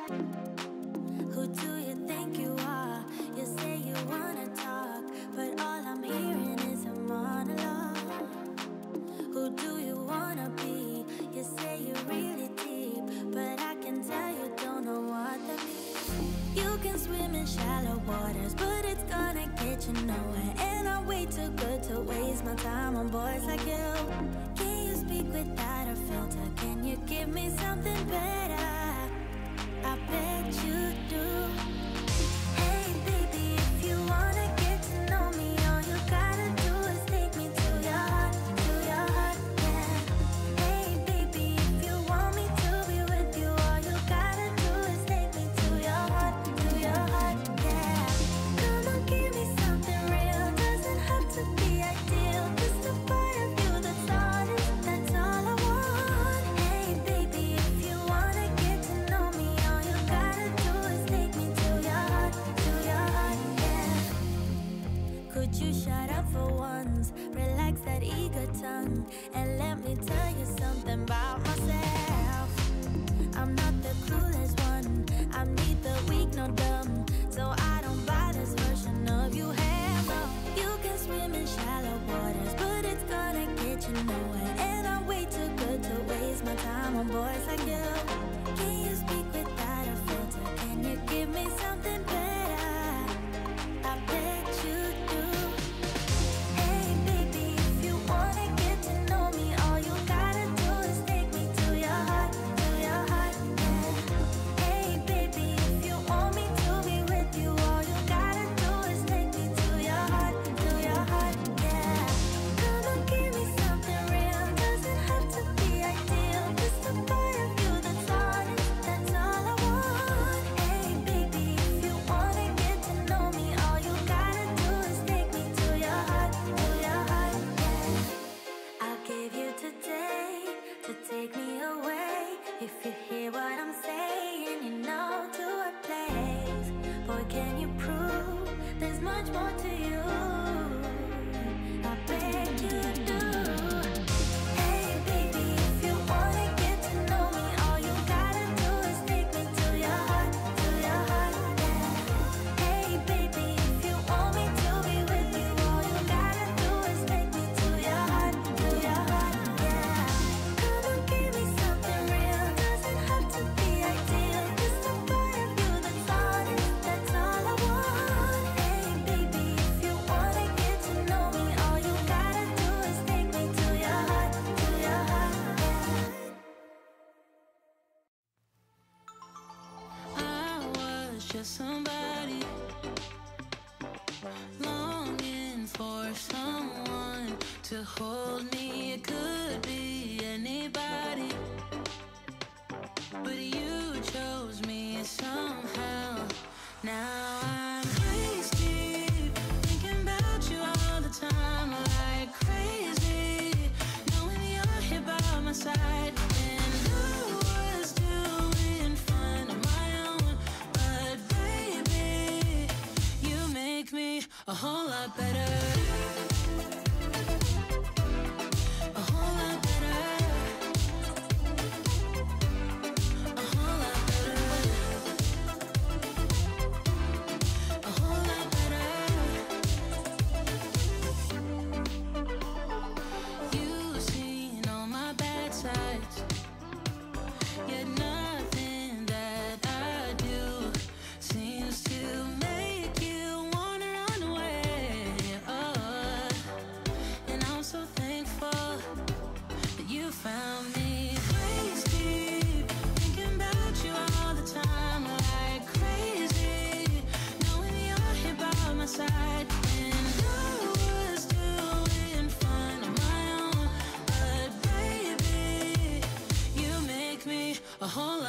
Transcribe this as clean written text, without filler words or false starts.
Who do you think you are? You say you wanna talk, but all I'm hearing is a monologue. Who do you wanna be? You say you're really deep, but I can tell you don't know what that means. You can swim in shallow waters, but it's gonna get you nowhere. And I'm way too good to waste my time on boys like you. Can you speak without a filter? Can you give me something better? I bet you do. Hey baby, if you wanna get to know me, all you gotta do is take me to your heart, yeah. Hey baby, if you want me to be with you, all you gotta do is take me to your heart, yeah. Come on, give me something real, doesn't have to be ideal, just a part of you that's honest, that's all I want. Hey baby, if you wanna get to know me, all you gotta do is take me to your heart, yeah. Could you shut up for once, relax that eager tongue, and let me tell you something about myself. I'm not the clueless one, I'm neither weak nor dumb, so I don't buy this version of you have. No, you can swim in shallow waters, but it's gonna get you nowhere. And I'm way too good to waste my time on boys like you. Can you speak without a filter? Can you give me something better? I bet you do. Hey baby, if you wanna get to know me, all you gotta do is take me to your heart, yeah. Hey baby, if you want me to be with you, all you gotta do is take me to your heart, yeah. Come on, give me something real, doesn't have to be ideal, just a part of you that's honest, that's all I want. Hey baby, if you wanna get to know me, all you gotta do is take me to your heart, yeah. I'll give you today to take me away. If you hear what I'm saying, you know to what place. Boy, can you prove there's much more to you? I bet you do. Hey baby, if you wanna get to know me, all you gotta do is take me to your heart, yeah. Hey baby, if you want me to be with you, all you gotta do is take me to your heart, yeah. Come on, give me something real, doesn't have to be ideal, just a part of you that's honest, that's all I want. Hey baby, if you wanna get to know me, all you gotta do is take me to your heart, yeah. I was just somebody longing for someone to hold me. It could be anybody, but you chose me somehow. Now I'm waist deep, thinking about you all the time, like crazy, knowing you're here by my side. And I was doing fine on my own, but baby, you make me a whole lot better. A whole lot better. A whole lot better. A whole lot better. You've seen all my bad sides, yet nothing that I do seems to make you wanna run away. And I'm so thankful that you found me. Waist deep, thinking about you all the time, like crazy, knowing you're here by my side. And I was doing fine on my own, but baby, you make me a whole